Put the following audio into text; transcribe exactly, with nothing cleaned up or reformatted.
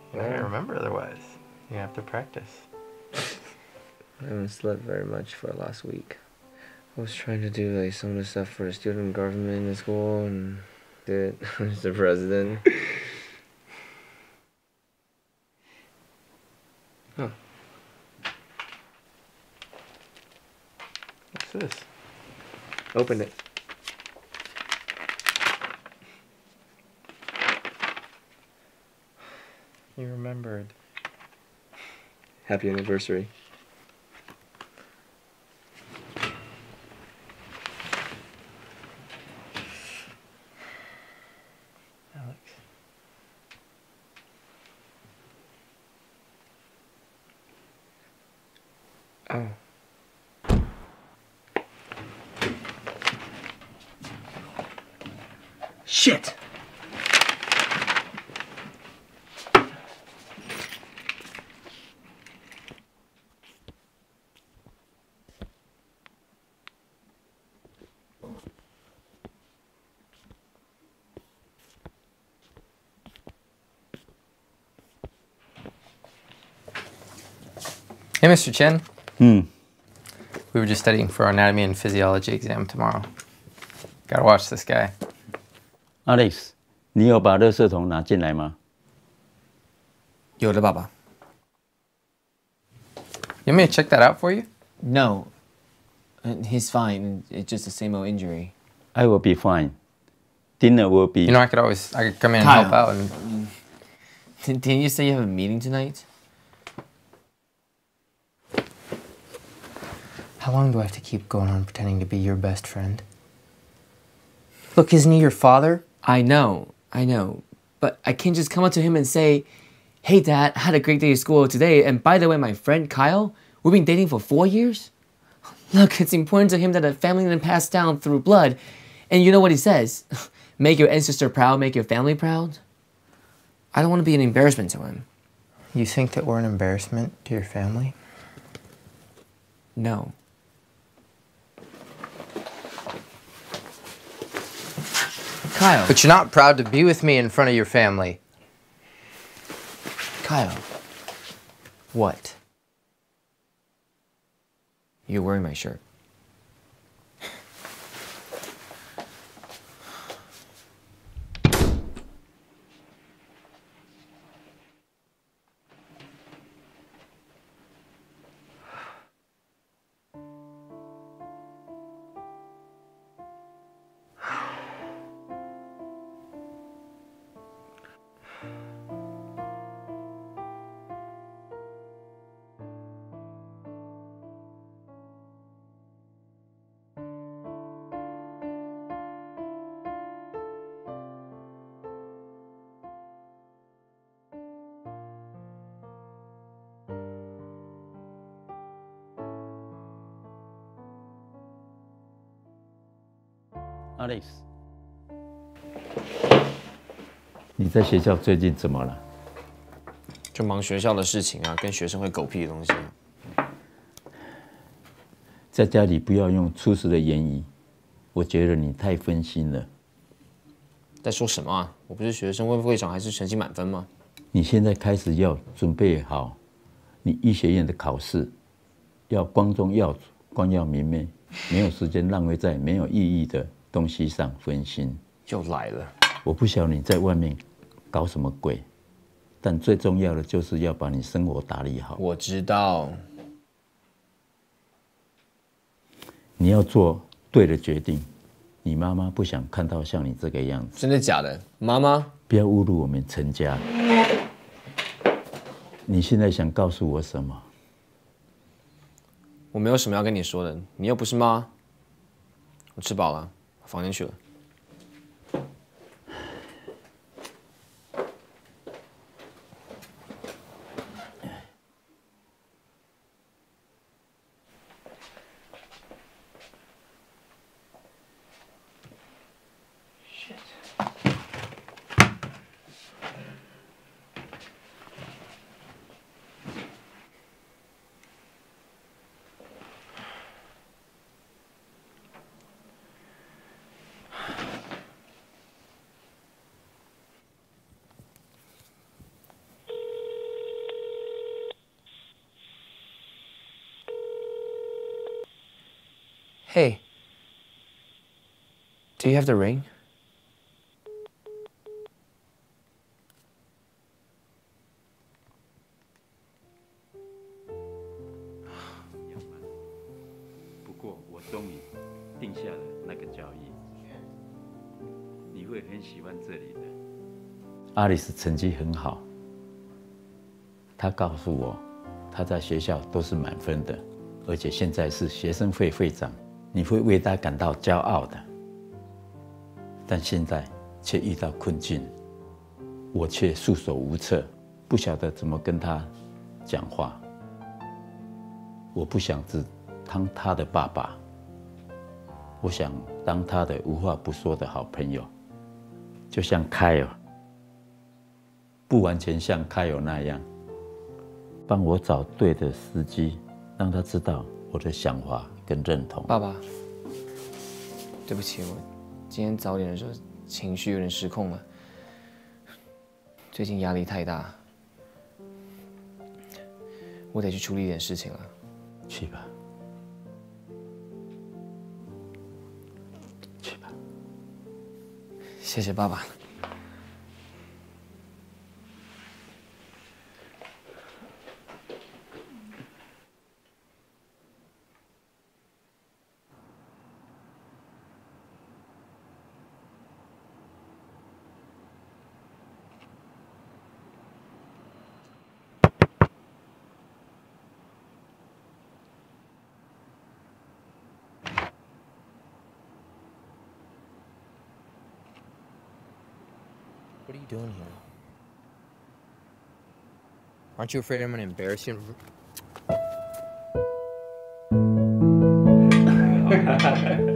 I can't remember otherwise. You have to practice. I haven't slept very much for last week. I was trying to do like some of the stuff for the student government in school and did as the president. Huh. What's this? Open it. You remembered. Happy anniversary. Alex. Oh. Shit! Hey, Mister Chen. Hmm. We were just studying for our anatomy and physiology exam tomorrow. Gotta watch this guy. Alex, 你有把垃圾桶拿进来吗？ 有的，爸爸。 You want me to check that out for you? No. Uh, He's fine. It's just the same old injury. I will be fine. Dinner will be. You know, I could always, I could come in and Kyle. help out and... Didn't you say you have a meeting tonight? How long do I have to keep going on pretending to be your best friend? Look, isn't he your father? I know. I know. But I can't just come up to him and say, hey, Dad, I had a great day at school today. And by the way, my friend Kyle, we've been dating for four years. Look, it's important to him that a family didn't pass down through blood. And you know what he says? Make your ancestor proud, make your family proud. I don't want to be an embarrassment to him. You think that we're an embarrassment to your family? No. Kyle. But you're not proud to be with me in front of your family. Kyle. What? You're wearing my shirt. Alex， 你在学校最近怎么了？ 就忙学校的事情啊，跟学生会狗屁的东西啊。 在家里不要用粗俗的言语，我觉得你太分心了。 在说什么啊？我不是学生会会长，还是成绩满分吗？ 你现在开始要准备好你医学院的考试，要光宗耀祖、光耀明媚，没有时间浪费在没有意义的东西上分心。 又来了。 我不晓得你在外面搞什么鬼，但最重要的就是要把你生活打理好。 我知道。 你要做对的决定。你妈妈不想看到像你这个样子。 真的假的？妈妈， 不要侮辱我们陈家。你现在想告诉我什么？ 我没有什么要跟你说的，你又不是妈。我吃饱了，房间去了。 Hey. Do you have the ring? 阿里斯成绩很好，他告诉我，他在学校都是满分的，而且现在是学生会会长，你会为他感到骄傲的。但现在却遇到困境，我却束手无策，不晓得怎么跟他讲话。我不想只当他的爸爸，我想当他的无话不说的好朋友，就像凯尔。不完全像凯尔那样，帮我找对的时机，让他知道我的想法跟认同。 爸爸，对不起，我今天早点的时候情绪有点失控了，最近压力太大，我得去处理一点事情了。 去吧，去吧。 谢谢爸爸。 What are you doing here? Aren't you afraid I'm gonna embarrass you?